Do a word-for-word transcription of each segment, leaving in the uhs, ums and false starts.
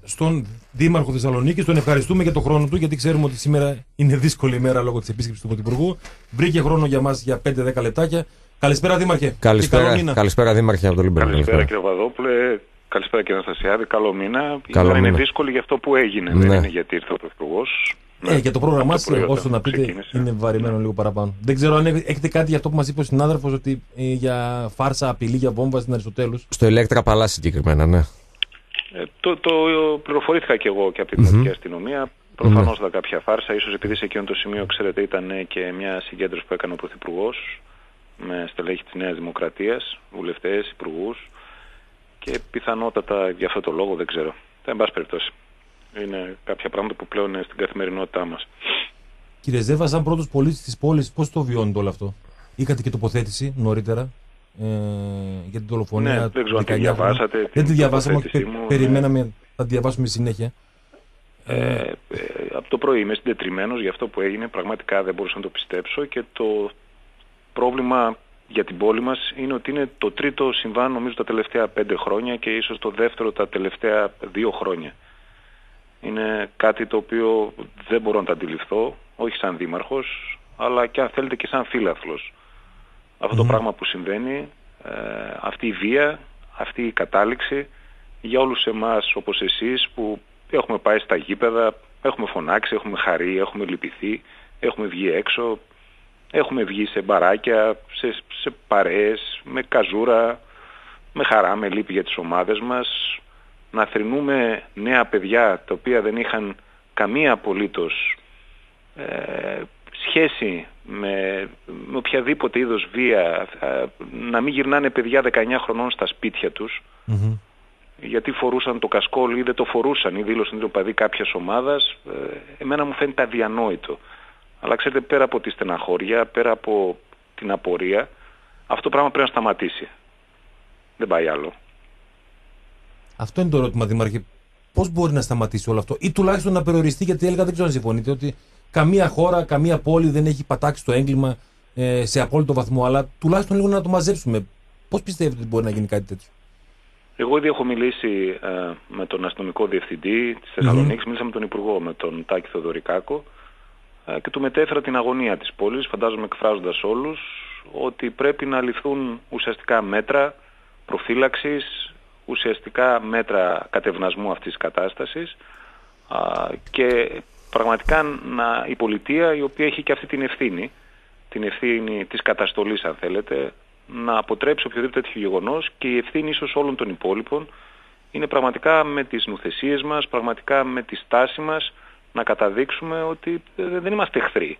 στον Δήμαρχο Θεσσαλονίκης. Τον ευχαριστούμε για τον χρόνο του, γιατί ξέρουμε ότι σήμερα είναι δύσκολη ημέρα λόγω της επίσκεψης του Πρωθυπουργού. Βρήκε χρόνο για μας για πέντε δέκα λεπτάκια. Καλησπέρα, Δήμαρχε. Καλησπέρα, καλησπέρα Δήμαρχε από το Λίμπερο. Καλησπέρα, κύριε Βαδόπουλε. Καλησπέρα, κύριε Αναστασιάδη. Καλό μήνα. Η μέρα είναι δύσκολη για αυτό που έγινε. Ναι. Δεν είναι γιατί ήρθε ο Πρωθυπουργός. Ε, για το πρόγραμμά σας, όσο να πείτε, ξεκίνησε. Είναι βαρημένο λίγο παραπάνω. Δεν ξέρω αν έχετε κάτι για αυτό που μας είπε ο συνάδελφος, ότι ε, για φάρσα, απειλή για βόμβα στην Αριστοτέλους. Στο Ηλέκτρα Παλά συγκεκριμένα, ναι. Ε, το, το πληροφορήθηκα και εγώ και από την κρατική mm-hmm. αστυνομία. Προφανώς mm-hmm. ήταν κάποια φάρσα. Ίσως επειδή σε εκείνο το σημείο, ξέρετε, ήταν και μια συγκέντρωση που έκανε ο Πρωθυπουργός με στελέχη της Νέας Δημοκρατίας, βουλευτές, υπουργούς, και πιθανότατα για αυτό το λόγο δεν ξέρω. Εν πάση περιπτώσει. Είναι κάποια πράγματα που πλέον είναι στην καθημερινότητά μας. Κύριε Ζέβα, σαν πρώτος πολίτης της πόλης, πώς το βιώνετε όλο αυτό? Είχατε και τοποθέτηση νωρίτερα ε, για την δολοφονία. Ναι, δεν ξέρω αν τη διαβάσατε. Δεν τη διαβάσαμε, πε, μου, περιμέναμε ναι. Θα τη διαβάσουμε συνέχεια. Ε, ε, από το πρωί είμαι συντετριμμένος για αυτό που έγινε. Πραγματικά δεν μπορούσα να το πιστέψω, και το πρόβλημα για την πόλη μας είναι ότι είναι το τρίτο συμβάν, νομίζω, τα τελευταία πέντε χρόνια και ίσως το δεύτερο τα τελευταία δύο χρόνια. Είναι κάτι το οποίο δεν μπορώ να το αντιληφθώ, όχι σαν δήμαρχος, αλλά και αν θέλετε και σαν φίλαθλος. Αυτό mm. το πράγμα που συμβαίνει, ε, αυτή η βία, αυτή η κατάληξη, για όλους εμάς όπως εσείς που έχουμε πάει στα γήπεδα, έχουμε φωνάξει, έχουμε χαρεί, έχουμε λυπηθεί, έχουμε βγει έξω, έχουμε βγει σε μπαράκια, σε, σε παρέες, με καζούρα, με χαρά, με λύπη για τις ομάδες μας, να θρηνούμε νέα παιδιά τα οποία δεν είχαν καμία απολύτως ε, σχέση με, με οποιαδήποτε είδος βία, ε, να μην γυρνάνε παιδιά δεκαεννιά χρονών στα σπίτια τους mm-hmm. γιατί φορούσαν το κασκόλ ή δεν το φορούσαν ή δήλωσαν το παδί κάποιας ομάδας. Ε, εμένα μου φαίνεται αδιανόητο. Αλλά ξέρετε, πέρα από τη στεναχώρια, πέρα από την απορία, αυτό το πράγμα πρέπει να σταματήσει. Δεν πάει άλλο. Αυτό είναι το ερώτημα, Δήμαρχε. Πώς μπορεί να σταματήσει όλο αυτό, ή τουλάχιστον να περιοριστεί? Γιατί έλεγα, δεν ξέρω αν συμφωνείτε, ότι καμία χώρα, καμία πόλη δεν έχει πατάξει το έγκλημα ε, σε απόλυτο βαθμό, αλλά τουλάχιστον λίγο να το μαζέψουμε. Πώς πιστεύετε ότι μπορεί να γίνει κάτι τέτοιο? Εγώ ήδη έχω μιλήσει ε, με τον αστυνομικό διευθυντή της Θεσσαλονίκης, mm-hmm. μίλησα με τον Υπουργό, με τον Τάκη Θεοδωρικάκο, ε, και του μετέφερα την αγωνία της πόλης, φαντάζομαι εκφράζοντας όλους, ότι πρέπει να ληφθούν ουσιαστικά μέτρα προφύλαξης, ουσιαστικά μέτρα κατευνασμού αυτής της κατάστασης, α, και πραγματικά να, η πολιτεία, η οποία έχει και αυτή την ευθύνη, την ευθύνη της καταστολής αν θέλετε, να αποτρέψει οποιοδήποτε τέτοιο γεγονός, και η ευθύνη ίσως όλων των υπόλοιπων είναι πραγματικά με τις νουθεσίες μας, πραγματικά με τη στάση μας, να καταδείξουμε ότι δεν είμαστε εχθροί.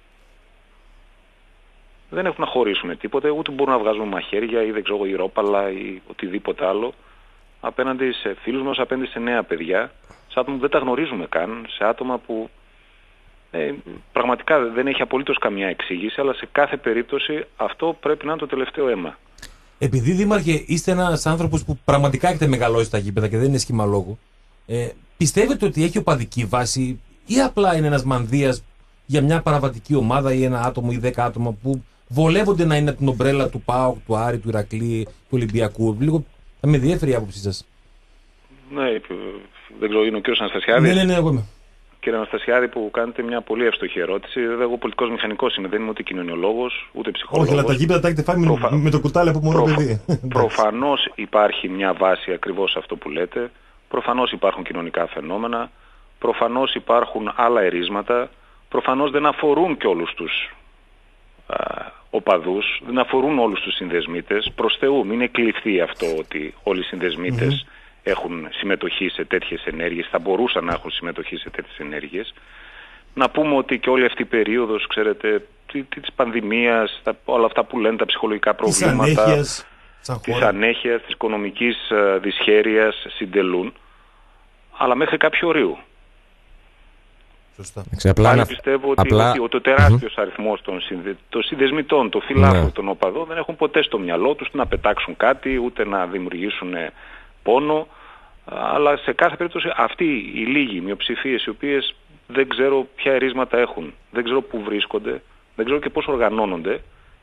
Δεν έχουν να χωρίσουμε τίποτε, ούτε μπορούν να βγάζουμε μαχαίρια ή δεν ξέρω ηρόπαλα ή οτιδήποτε άλλο απέναντι σε φίλους μας, απέναντι σε νέα παιδιά, σε άτομα που δεν τα γνωρίζουμε καν, σε άτομα που ε, πραγματικά δεν έχει απολύτως καμιά εξήγηση, αλλά σε κάθε περίπτωση αυτό πρέπει να είναι το τελευταίο αίμα. Επειδή, Δήμαρχε, είστε ένας άνθρωπος που πραγματικά έχετε μεγαλώσει στα γήπεδα και δεν είναι σχήμα λόγου, ε, πιστεύετε ότι έχει οπαδική βάση ή απλά είναι ένας μανδύας για μια παραβατική ομάδα ή ένα άτομο ή δέκα άτομα που βολεύονται να είναι από την ομπρέλα του ΠΑΟΚ, του Άρη, του Ηρακλή, του Ολυμπιακού? Λίγο θα με διέφερε η άποψή σας. Ναι, δεν ξέρω, είναι ο κύριος Αναστασιάδης. Ναι, ναι, ναι, εγώ είμαι. Κύριε Αναστασιάδη, που κάνετε μια πολύ εύστοχη ερώτηση. Βέβαια, εγώ πολιτικός μηχανικός είμαι, δεν είμαι ούτε κοινωνιολόγος, ούτε ψυχολόγος. Όχι, αλλά τα γήπεδα τα έχετε φάει Προφα... με το κουτάλι από μόνο Προφα... παιδί. Προφανώς υπάρχει μια βάση ακριβώς αυτό που λέτε. Προφανώς υπάρχουν κοινωνικά φαινόμενα. Προφανώς υπάρχουν άλλα ερίσματα. Προφανώς δεν αφορούν και όλους τους α, οπαδούς, δεν αφορούν όλους τους συνδεσμίτες. Προς Θεού, μην εκλειφθεί αυτό ότι όλοι οι συνδεσμίτες mm-hmm. έχουν συμμετοχή σε τέτοιες ενέργειες, θα μπορούσαν να έχουν συμμετοχή σε τέτοιες ενέργειες. Να πούμε ότι και όλη αυτή η περίοδος, ξέρετε, της πανδημίας, τα, όλα αυτά που λένε, τα ψυχολογικά προβλήματα, της ανέχειας, της οικονομικής uh, δυσχέρειας συντελούν, αλλά μέχρι κάποιο ορίου. Σωστά. Πάλι πιστεύω ότι, απλά... ότι το τεράστιος mm-hmm. αριθμός των, συνδε... των συνδεσμιτών, των φιλάθλων, yeah. των οπαδών δεν έχουν ποτέ στο μυαλό τους να πετάξουν κάτι, ούτε να δημιουργήσουν πόνο, αλλά σε κάθε περίπτωση αυτοί οι λίγοι μειοψηφίες, οι οποίες δεν ξέρω ποια ερίσματα έχουν, δεν ξέρω πού βρίσκονται, δεν ξέρω και πώς οργανώνονται,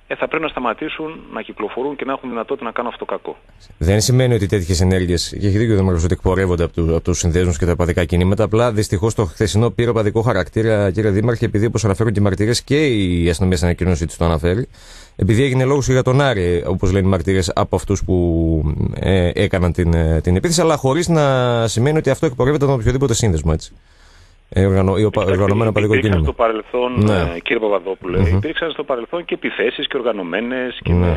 ε, θα πρέπει να σταματήσουν να κυκλοφορούν και να έχουν δυνατότητα να κάνουν αυτό το κακό. Δεν σημαίνει ότι τέτοιες ενέργειες, και έχει δίκιο ο Δήμαρχος, ότι εκπορεύονται από, του, από τους συνδέσμους και τα οπαδικά κινήματα. Απλά δυστυχώς το χθεσινό πήρε οπαδικό χαρακτήρα, κύριε Δήμαρχε, επειδή όπως αναφέρουν και οι μαρτυρίες και η αστυνομία στην ανακοίνωσή της το αναφέρει, επειδή έγινε λόγος για τον Άρη, όπως λένε οι μαρτυρίες, από αυτούς που ε, έκαναν την, την επίθεση, αλλά χωρίς να σημαίνει ότι αυτό εκπορεύεται από οποιοδήποτε σύνδεσμο, έτσι. Οργανω, οργανωμένο οπαδικό κίνημα. Στο παρελθόν, ναι. Κύριε Παπαδόπουλε, mm-hmm. υπήρξαν στο παρελθόν και επιθέσεις και οργανωμένες και ναι. με,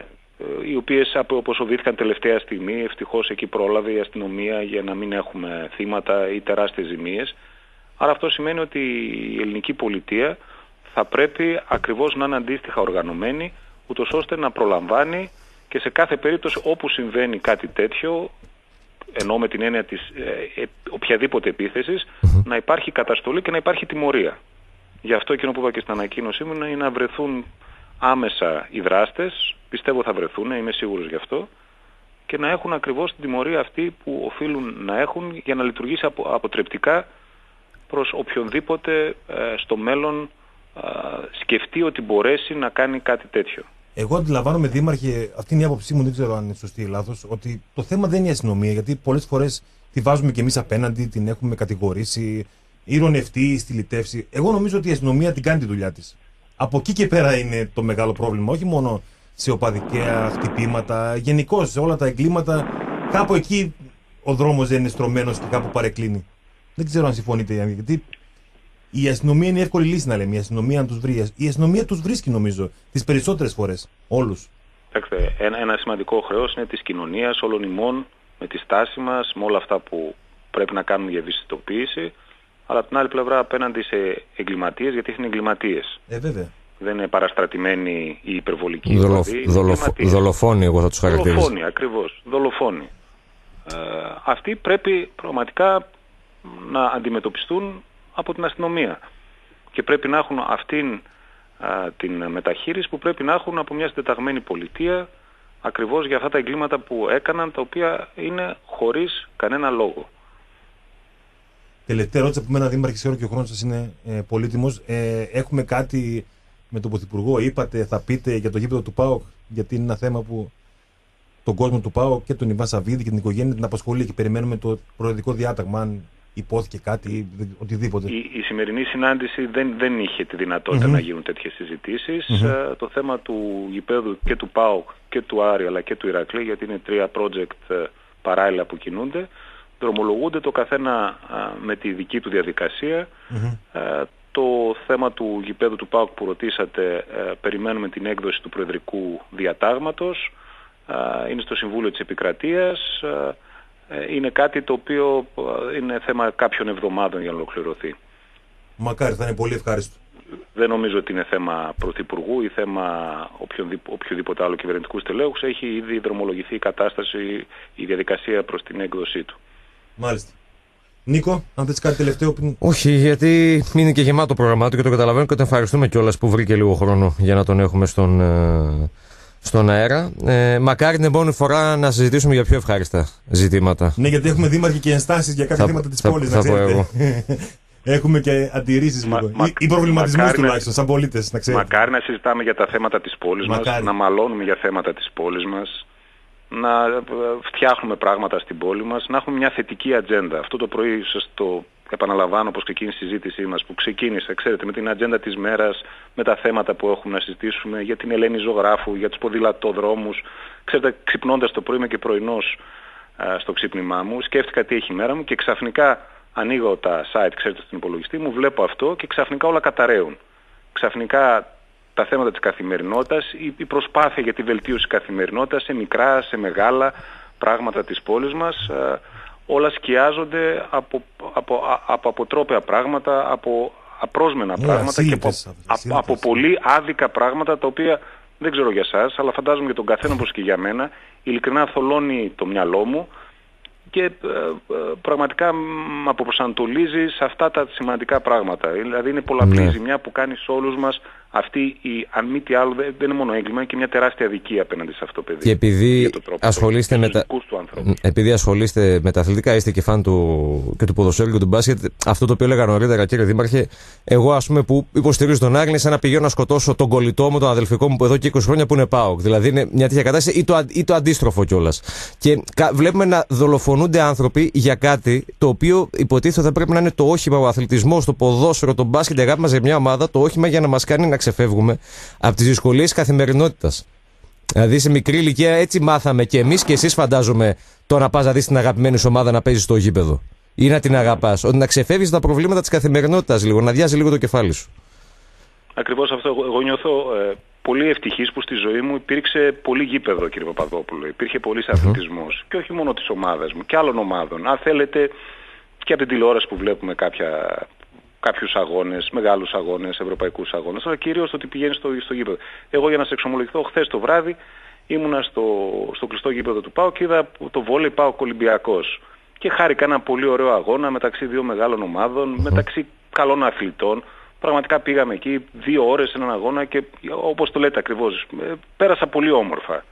οι οποίες αποσοβήθηκαν τελευταία στιγμή. Ευτυχώς εκεί πρόλαβε η αστυνομία για να μην έχουμε θύματα ή τεράστιες ζημίες. Άρα αυτό σημαίνει ότι η ελληνική πολιτεία θα πρέπει ακριβώς να είναι αντίστοιχα οργανωμένη, ούτως ώστε να προλαμβάνει και σε κάθε περίπτωση όπου συμβαίνει κάτι τέτοιο, ενώ με την έννοια της ε, ε, οποιαδήποτε επίθεσης, mm-hmm. να υπάρχει καταστολή και να υπάρχει τιμωρία. Γι' αυτό εκείνο που είπα και στην ανακοίνωσή μου είναι να βρεθούν άμεσα οι δράστες, πιστεύω θα βρεθούν, είμαι σίγουρος γι' αυτό, και να έχουν ακριβώς την τιμωρία αυτή που οφείλουν να έχουν για να λειτουργήσει απο, αποτρεπτικά προς οποιονδήποτε ε, στο μέλλον ε, σκεφτεί ότι μπορέσει να κάνει κάτι τέτοιο. Εγώ αντιλαμβάνομαι, Δήμαρχε, αυτή είναι η άποψή μου, δεν ξέρω αν είναι σωστή ή λάθος, ότι το θέμα δεν είναι η αστυνομία, γιατί πολλές φορές τη βάζουμε κι εμείς απέναντι, την έχουμε κατηγορήσει, ειρωνευτεί, στυλιτεύσει. Εγώ νομίζω ότι η αστυνομία την κάνει τη δουλειά της. Από εκεί και πέρα είναι το μεγάλο πρόβλημα, όχι μόνο σε οπαδικά χτυπήματα, γενικώς σε όλα τα εγκλήματα. Κάπου εκεί ο δρόμος δεν είναι στρωμένος και κάπου παρεκκλίνει. Δεν ξέρω αν συμφωνείτε, γιατί η αστυνομία είναι η εύκολη λύση να λέμε. Η αστυνομία να τους βρει. Η αστυνομία τους βρίσκει, νομίζω, τις περισσότερες φορές. Όλους. Κοιτάξτε, ένα, ένα σημαντικό χρέος είναι της κοινωνίας, όλων ημών, με τη στάση μας, με όλα αυτά που πρέπει να κάνουμε για ευαισθητοποίηση. Αλλά από την άλλη πλευρά απέναντι σε εγκληματίες, γιατί είναι εγκληματίες. Ε, βέβαια. Δεν είναι παραστρατημένοι ή υπερβολικοί. Δολοφ, δολοφ, δολοφόνοι, εγώ θα τους χαρακτηρίσω. Δολοφόνοι, ακριβώς. Δολοφόνοι. Ε, αυτοί πρέπει πραγματικά να αντιμετωπιστούν από την αστυνομία και πρέπει να έχουν αυτήν α, την μεταχείριση που πρέπει να έχουν από μια συντεταγμένη πολιτεία ακριβώς για αυτά τα εγκλήματα που έκαναν, τα οποία είναι χωρίς κανένα λόγο. Τελευταία ερώτηση από μένα, Δήμαρχε, ξέρω και ο χρόνος σας είναι ε, πολύτιμος. Ε, έχουμε κάτι με τον Πρωθυπουργό, είπατε, θα πείτε για το γήπεδο του ΠΑΟΚ, γιατί είναι ένα θέμα που τον κόσμο του ΠΑΟΚ και τον Ιβάν Σαββίδη και την οικογένεια την απασχολεί και περιμένουμε το προεδρικό διάταγμα, αν υπόθηκε κάτι ή οτιδήποτε. Η, η σημερινή συνάντηση δεν, δεν είχε τη δυνατότητα mm-hmm. να γίνουν τέτοιες συζητήσεις. Mm-hmm. Ε, το θέμα του γηπέδου και του ΠΑΟΚ και του Άρη αλλά και του Ηρακλή, γιατί είναι τρία project ε, παράλληλα που κινούνται, δρομολογούνται το καθένα ε, με τη δική του διαδικασία. Mm-hmm. Ε, το θέμα του γηπέδου του ΠΑΟΚ που ρωτήσατε, ε, περιμένουμε την έκδοση του προεδρικού διατάγματος. Ε, είναι στο Συμβούλιο της Επικρατείας. Ε, είναι κάτι το οποίο είναι θέμα κάποιων εβδομάδων για να ολοκληρωθεί. Μακάρι, θα είναι πολύ ευχάριστο. Δεν νομίζω ότι είναι θέμα Πρωθυπουργού ή θέμα οποιοδήποτε άλλο κυβερνητικού στελέχους. Έχει ήδη δρομολογηθεί η κατάσταση, η διαδικασία προς την έκδοσή του. Μάλιστα. Νίκο, αν θες κάτι τελευταίο πριν... Όχι, γιατί είναι και γεμάτο πρόγραμμά του και το καταλαβαίνω και τον ευχαριστούμε κιόλας που βρήκε λίγο χρόνο για να τον έχουμε στον... στον αέρα. Ε, μακάρι την επόμενη φορά να συζητήσουμε για πιο ευχάριστα ζητήματα. Ναι, γιατί έχουμε δήμαρχοι και ενστάσεις για κάποια θέματα της πόλης, να ξέρετε. Έχουμε και αντιρρήσεις μα, μα, ή προβληματισμούς τουλάχιστον, σαν πολίτες, να ξέρετε. Μακάρι να συζητάμε για τα θέματα της πόλης μακάρι. μας, να μαλώνουμε για θέματα της πόλης μας, να φτιάχνουμε πράγματα στην πόλη μας, να έχουμε μια θετική ατζέντα. Αυτό το πρωί σας το επαναλαμβάνω, όπως ξεκίνησε η συζήτησή μας, που ξεκίνησε, ξέρετε, με την ατζέντα της μέρας, με τα θέματα που έχουμε να συζητήσουμε, για την Ελένη Ζωγράφου, για τους ποδηλατοδρόμους. Ξέρετε, ξυπνώντας το πρωί, είμαι και πρωινός α, στο ξύπνημά μου, σκέφτηκα τι έχει η μέρα μου και ξαφνικά ανοίγω τα site, ξέρετε, στον υπολογιστή μου, βλέπω αυτό και ξαφνικά όλα καταραίουν. Ξαφνικά τα θέματα της καθημερινότητας, η προσπάθεια για τη βελτίωση της καθημερινότητας σε μικρά, σε μεγάλα πράγματα της πόλης μας, όλα σκιάζονται από, από, από αποτρόπαια πράγματα, από απρόσμενα yeah, πράγματα ασύλλητες, και από, από, από πολύ άδικα πράγματα, τα οποία δεν ξέρω για εσάς, αλλά φαντάζομαι για τον καθένα όπως και για μένα, ειλικρινά θολώνει το μυαλό μου και ε, ε, πραγματικά με αποπροσανατολίζει σε αυτά τα σημαντικά πράγματα. Δηλαδή είναι πολλαπλή yeah. ζημιά που κάνει σε όλους μας αυτή, η, αν μη τι άλλο, δεν είναι μόνο έγκλημα, είναι και μια τεράστια αδικία απέναντι σε αυτό το παιδί. Και επειδή ασχολείστε, με τα... επειδή ασχολείστε με τα αθλητικά, είστε και φαν του, και του ποδοσφαίρου και του μπάσκετ, αυτό το οποίο έλεγα νωρίτερα, κύριε Δήμαρχε, εγώ ας πούμε που υποστηρίζω τον Άγνη, σαν να πηγαίνω να σκοτώσω τον κολλητό μου, τον αδελφικό μου που εδώ και είκοσι χρόνια που είναι ΠΑΟΚ. Δηλαδή είναι μια τέτοια κατάσταση ή το, ή το αντίστροφο κιόλας. Και βλέπουμε να δολοφονούνται άνθρωποι για κάτι το οποίο υποτίθεται θα πρέπει να είναι το όχημα, ο αθλητισμός, το ποδόσφαιρο, το μπάσκετ, η αγάπη μας για μια ομάδα, το όχημα για να μας κάνει να ξεφεύγουμε από τις δυσκολίες της καθημερινότητας. Δηλαδή σε μικρή ηλικία έτσι μάθαμε και εμείς και εσείς, φαντάζομαι, το να πας να δεις την αγαπημένη σου ομάδα να παίζει στο γήπεδο. Ή να την αγαπάς. Ότι να ξεφεύγεις τα προβλήματα της καθημερινότητας λίγο, να διάζει λίγο το κεφάλι σου. Ακριβώς αυτό. Εγώ, εγώ νιώθω ε, πολύ ευτυχής που στη ζωή μου υπήρξε πολύ γήπεδο, κύριε Παπαδόπουλο. Υπήρχε πολύς αθλητισμός. Mm-hmm. Και όχι μόνο της ομάδας μου, και άλλων ομάδων. Αν θέλετε, και από την τηλεόραση που βλέπουμε κάποια. Κάποιους αγώνες, μεγάλους αγώνες, ευρωπαϊκούς αγώνες, αλλά κυρίως το ότι πηγαίνει στο, στο γήπεδο. Εγώ, για να σε εξομολογηθώ, χθες το βράδυ ήμουνα στο, στο κλειστό γήπεδο του ΠΑΟΚ και είδα το βόλεϊ ΠΑΟΚ Ολυμπιακός. Και χάρηκα ένα πολύ ωραίο αγώνα μεταξύ δύο μεγάλων ομάδων, mm-hmm. μεταξύ καλών αθλητών. Πραγματικά πήγαμε εκεί δύο ώρες σε έναν αγώνα και όπως το λέτε ακριβώς, πέρασα πολύ όμορφα.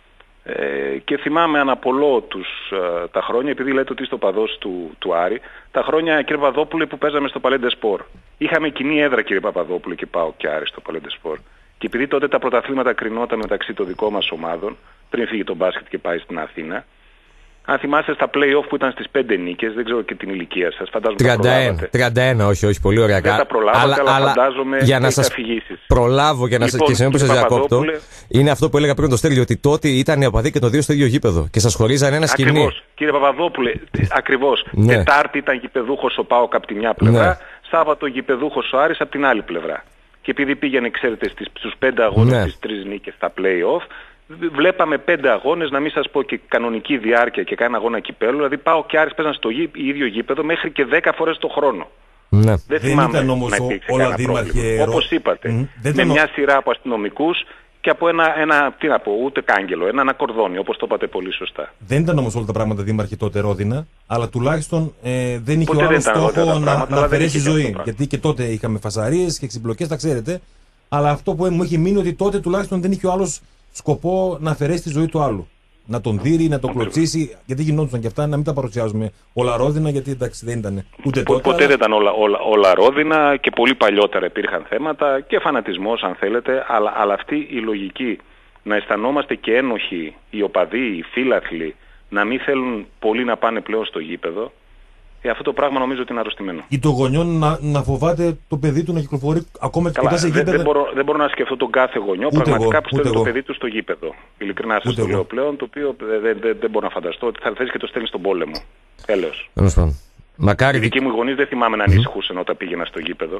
Ε, και θυμάμαι αναπολώ τους ε, τα χρόνια, επειδή λέτε ότι είστε ο παδός του, του Άρη, τα χρόνια, κύριε Παπαδόπουλε, που παίζαμε στο Παλέντε Σπορ. Είχαμε κοινή έδρα, κύριε Παπαδόπουλε, και πάω και Άρη στο Παλέντε Σπορ. Και επειδή τότε τα πρωταθλήματα κρινόταν μεταξύ των δικών μας ομάδων, πριν φύγει το μπάσκετ και πάει στην Αθήνα. Αν θυμάστε στα play-off που ήταν στις πέντε νίκες, δεν ξέρω και την ηλικία σας, φαντάζομαι τριάντα ένα, τριάντα ένα, όχι, όχι, πολύ ωραία. Δεν τα προλάβατε, αλλά, αλλά, αλλά φαντάζομαι για να σας αφηγήσεις. Προλάβω για να λοιπόν, σας, και σε που σας διακόπτω, είναι αυτό που έλεγα πριν το Στέλιο, ότι τότε ήταν οι οπαδοί και το δύο στο ίδιο γήπεδο και σας χωρίζανε ένα σκηνή. Ακριβώς, κύριε Παπαδόπουλε, ακριβώς. Ναι. Τετάρτη ήταν γηπεδούχος ο ΠΑΟΚ από τη μια πλευρά, ναι. Σάββατο γηπεδούχος ο Άρης από την άλλη πλευρά. Και επειδή πήγαινε, ξέρετε, στις, στους πέντε αγώνες, ναι. στις τρεις νίκες στα play-off, βλέπαμε πέντε αγώνες, να μην σας πω και κανονική διάρκεια και κάνα αγώνα κυπέλλου. Δηλαδή πάω και Άρης παίζαν στο γη, ίδιο γήπεδο μέχρι και δέκα φορές το χρόνο. Ναι. Δεν, δεν θυμάμαι ήταν όμως να υπήρξε όλα κανένα πρόβλημα. Όπως είπατε, mm, με ήταν... μια σειρά από αστυνομικούς και από ένα, ένα, τι να πω, ούτε κάγκελο, ένα ανακορδόνι, όπως το είπατε πολύ σωστά. Δεν ήταν όμως όλα τα πράγματα, Δήμαρχε, τότε ρόδινα, αλλά τουλάχιστον ε, δεν είχε Ποτέ ο άλλος στόχο να, να αφαιρέσει ζωή. Γιατί και τότε είχαμε φασαρίες και ξυμπλοκές, τα ξέρετε. Αλλά αυτό που μου έχει μείνει ότι τότε τουλάχιστον δεν είχε ο άλλος σκοπό να αφαιρέσει τη ζωή του άλλου. Να τον δείρει, να τον κλωτσίσει. Γιατί γινόντουσαν και αυτά, να μην τα παρουσιάζουμε όλα ρόδινα, γιατί εντάξει δεν ήταν ούτε τότε. Ποτέ αλλά... δεν ήταν όλα, όλα, όλα ρόδινα και πολύ παλιότερα υπήρχαν θέματα και φανατισμός αν θέλετε, αλλά, αλλά αυτή η λογική να αισθανόμαστε και ένοχοι, οι οπαδοί, οι φίλαθλοι, να μην θέλουν πολύ να πάνε πλέον στο γήπεδο. Ε, αυτό το πράγμα νομίζω ότι είναι αρρωστημένο. Ή το γονιό να, να φοβάται το παιδί του να κυκλοφορεί ακόμα και κοντά σε γήπεδο. Δεν, δεν, μπορώ, δεν μπορώ να σκεφτώ τον κάθε γονιό ούτε πραγματικά εγώ, που στέλνει το παιδί του στο γήπεδο. Ειλικρινά σας το λέω πλέον, το οποίο δεν, δεν, δεν μπορώ να φανταστώ ότι θα θες και το στέλνει στον πόλεμο. Έλεος. Μακάρι... Οι δικοί μου γονείς δεν θυμάμαι να ανησυχούσαν όταν πήγαινα στο γήπεδο.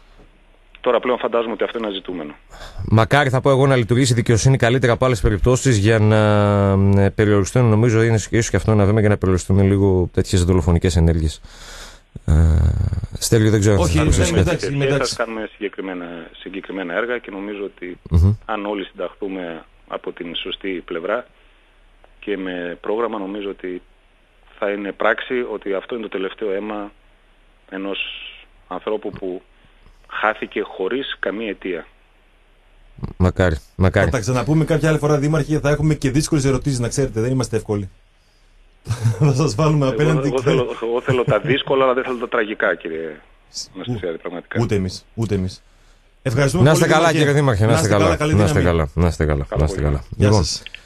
Τώρα πλέον φαντάζομαι ότι αυτό είναι ένα ζητούμενο. Μακάρι, θα πω εγώ, να λειτουργήσει η δικαιοσύνη καλύτερα από άλλες περιπτώσεις για να περιοριστούν, νομίζω, είναι ίσως και αυτό ένα βήμα για να περιοριστούν λίγο τέτοιες δολοφονικές ενέργειες. Uh, Στέλιο, δεν ξέρω. Όχι, αν θα μεταξύ, μεταξύ. Θα κάνουμε συγκεκριμένα, συγκεκριμένα έργα και νομίζω ότι mm-hmm. αν όλοι συνταχθούμε από την σωστή πλευρά και με πρόγραμμα, νομίζω ότι θα είναι πράξη, ότι αυτό είναι το τελευταίο αίμα ενός ανθρώπου που χάθηκε χωρίς καμία αιτία. Μακάρι, μακάρι. Θα τα ξαναπούμε κάποια άλλη φορά, Δήμαρχε, θα έχουμε και δύσκολες ερωτήσεις, να ξέρετε, δεν είμαστε εύκολοι. Θα σας βάλουμε απέναντι. Εγώ, εγώ, θέλω, εγώ θέλω τα δύσκολα, αλλά δεν θέλω τα τραγικά, κύριε Αναστασιάδη, πραγματικά. Ούτε εμείς, ούτε εμείς. Ευχαριστούμε να είστε πολύ, καλά, κύριε Δήμαρχε, να είστε καλά. Να είστε καλά, να είστε καλά. Γεια σας.